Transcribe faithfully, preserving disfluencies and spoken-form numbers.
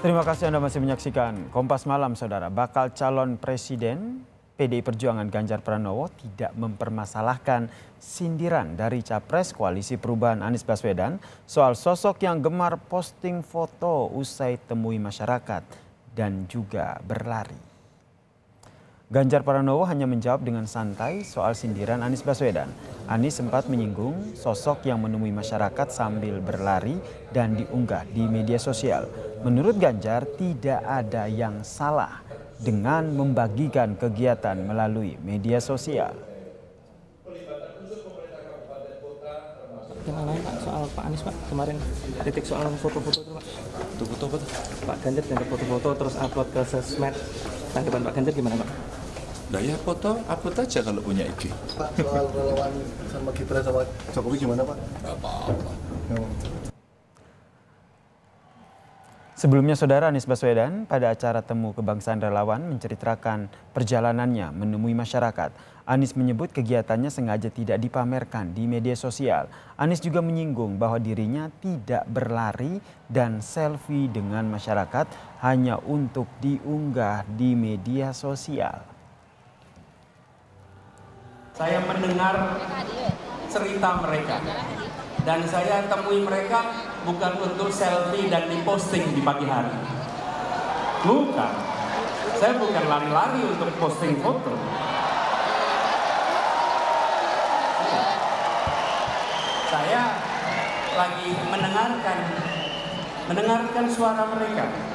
Terima kasih Anda masih menyaksikan Kompas Malam, Saudara. Bakal calon presiden P D I Perjuangan Ganjar Pranowo tidak mempermasalahkan sindiran dari Capres Koalisi Perubahan Anies Baswedan soal sosok yang gemar posting foto usai temui masyarakat dan juga berlari. Ganjar Pranowo hanya menjawab dengan santai soal sindiran Anies Baswedan. Anies sempat menyinggung sosok yang menemui masyarakat sambil berlari dan diunggah di media sosial. Menurut Ganjar, tidak ada yang salah dengan membagikan kegiatan melalui media sosial. Yang lain Pak, soal Pak Anies Pak, kemarin kritik soal foto-foto itu Pak. Foto-foto apa tuh? Pak Ganjar dan foto-foto terus upload ke sosmed. Tanggapan Pak Ganjar gimana Pak? Nah ya foto, upload aja kalau punya I G. Pak, soal relawan sama Gibran sama Jokowi gimana Pak? Gak apa-apa. Sebelumnya, Saudara, Anies Baswedan pada acara Temu Kebangsaan Relawan menceritakan perjalanannya menemui masyarakat. Anies menyebut kegiatannya sengaja tidak dipamerkan di media sosial. Anies juga menyinggung bahwa dirinya tidak berlari dan selfie dengan masyarakat hanya untuk diunggah di media sosial. Saya mendengar cerita mereka dan saya temui mereka bukan untuk selfie dan diposting di pagi hari. Bukan. Saya bukan lari-lari untuk posting foto. Saya lagi mendengarkan mendengarkan suara mereka.